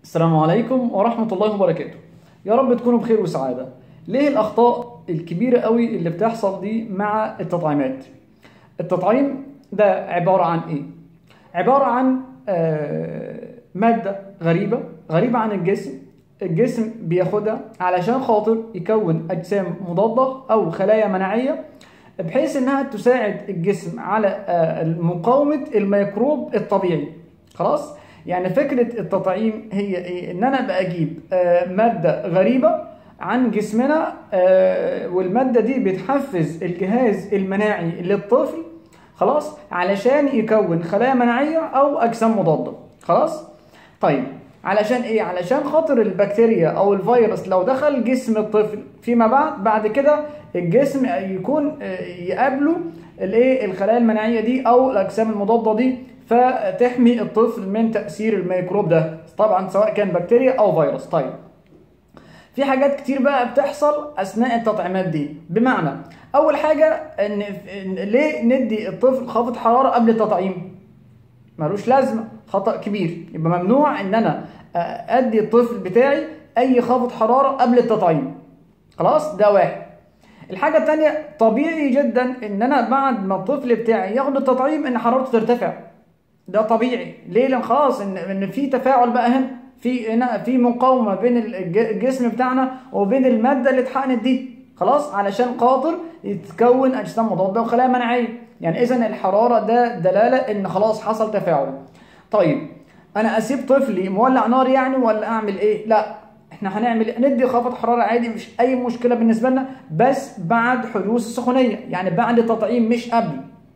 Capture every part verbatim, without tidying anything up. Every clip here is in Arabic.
السلام عليكم ورحمة الله وبركاته. يا رب تكونوا بخير وسعادة. ليه الأخطاء الكبيرة قوي اللي بتحصل دي مع التطعيمات؟ التطعيم ده عبارة عن إيه؟ عبارة عن آه مادة غريبة غريبة عن الجسم. الجسم بياخدها علشان خاطر يكون أجسام مضادة أو خلايا مناعية، بحيث إنها تساعد الجسم على آه مقاومة الميكروب الطبيعي. خلاص؟ يعني فكرة التطعيم هي إيه؟ إن أنا بجيب آه مادة غريبة عن جسمنا، آه والمادة دي بتحفز الجهاز المناعي للطفل، خلاص، علشان يكون خلايا مناعية أو أجسام مضادة. خلاص؟ طيب، علشان إيه؟ علشان خاطر البكتيريا أو الفيروس لو دخل جسم الطفل فيما بعد بعد كده الجسم يكون آه يقابله الإيه؟ الخلايا المناعية دي أو الأجسام المضادة دي، فتحمي الطفل من تأثير الميكروب ده، طبعا سواء كان بكتيريا أو فيروس. طيب، في حاجات كتير بقى بتحصل أثناء التطعيمات دي، بمعنى أول حاجة إن ليه ندي الطفل خافض حرارة قبل التطعيم؟ ملوش لازمة، خطأ كبير. يبقى ممنوع إن أنا أدي الطفل بتاعي أي خافض حرارة قبل التطعيم. خلاص، ده واحد. الحاجة التانية، طبيعي جدا إن أنا بعد ما الطفل بتاعي ياخد التطعيم إن حرارته ترتفع. ده طبيعي. ليه؟ لان خلاص ان ان في تفاعل بقى هنا، في هنا في مقاومه بين الجسم بتاعنا وبين الماده اللي اتحقنت دي، خلاص، علشان خاطر يتكون اجسام مضاده وخلايا مناعيه. يعني اذا الحراره ده دلاله ان خلاص حصل تفاعل. طيب، انا اسيب طفلي مولع نار يعني ولا اعمل ايه؟ لا، احنا هنعمل ندي خفض حراره عادي، مش اي مشكله بالنسبه لنا، بس بعد حدوث السخونيه، يعني بعد التطعيم مش قبل.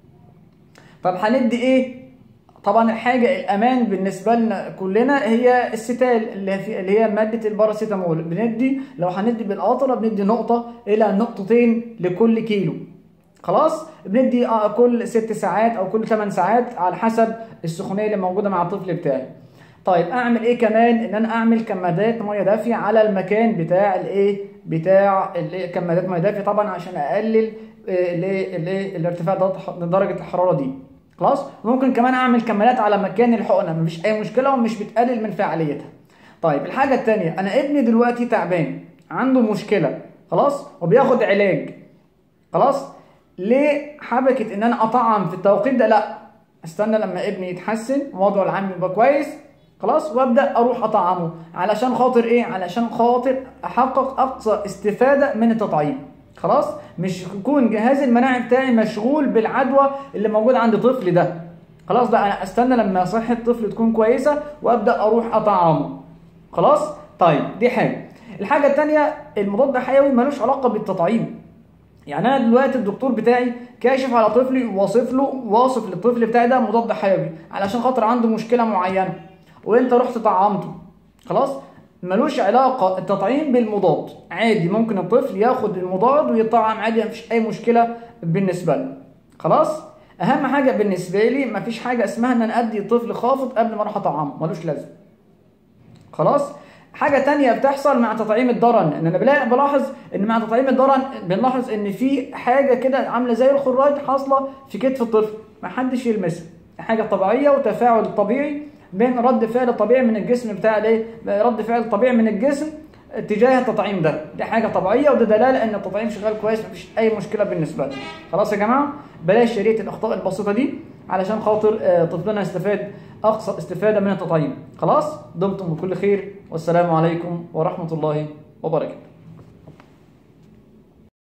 طب هندي ايه؟ طبعا الحاجه الامان بالنسبه لنا كلنا هي الستال، اللي, في اللي هي ماده الباراسيتامول. بندي لو هندي بالقطره بندي نقطه الى نقطتين لكل كيلو. خلاص، بندي كل ست ساعات او كل ثمان ساعات على حسب السخونيه اللي موجوده مع الطفل بتاعي. طيب، اعمل ايه كمان؟ ان انا اعمل كمادات ميه دافيه على المكان بتاع الايه بتاع الايه كمادات ميه دافيه، طبعا عشان اقلل الايه الايه الارتفاع درجه الحراره دي. خلاص، ممكن كمان اعمل كمادات على مكان الحقنه، مفيش اي مشكله ومش بتقلل من فعاليتها. طيب، الحاجه الثانيه، انا ابني دلوقتي تعبان، عنده مشكله، خلاص، وبياخد علاج. خلاص، ليه حبكت ان انا اطعم في التوقيت ده؟ لا، استنى لما ابني يتحسن ووضعه العام يبقى كويس، خلاص، وابدا اروح اطعمه. علشان خاطر ايه؟ علشان خاطر احقق اقصى استفاده من التطعيم. خلاص، مش يكون جهاز المناعي بتاعي مشغول بالعدوى اللي موجود عند طفلي ده. خلاص، بقى انا استنى لما صحه الطفل تكون كويسه وابدا اروح اطعمه. خلاص. طيب، دي حاجه. الحاجه الثانيه، المضاد الحيوي ملوش علاقه بالتطعيم. يعني انا دلوقتي الدكتور بتاعي كاشف على طفلي وواصف له واصف للطفل بتاعي ده مضاد حيوي علشان خاطر عنده مشكله معينه، وانت رحت طعمته. خلاص، ملوش علاقه التطعيم بالمضاد. عادي، ممكن الطفل ياخد المضاد ويطعم عادي، مفيش اي مشكله بالنسبه له. خلاص، اهم حاجه بالنسبه لي مفيش حاجه اسمها ان انا ادي الطفل خافض قبل ما اروح اطعمه، ملوش لازمه. خلاص. حاجه تانية بتحصل مع تطعيم الضرن، ان انا بلاقي بلاحظ ان مع تطعيم الضرن بنلاحظ ان في حاجه كده عامله زي الخراج حاصله في كتف الطفل، محدش يلمسها. حاجه طبيعيه وتفاعل طبيعي بين رد فعل طبيعي من الجسم بتاع الايه رد فعل طبيعي من الجسم تجاه التطعيم ده. دي حاجه طبيعيه وده دلاله ان التطعيم شغال كويس، مفيش اي مشكله بالنسبه لنا. خلاص يا جماعه، بلاش شريط الاخطاء البسيطه دي علشان خاطر طفلنا يستفاد اقصى استفاده من التطعيم. خلاص، دمتم بكل خير، والسلام عليكم ورحمه الله وبركاته.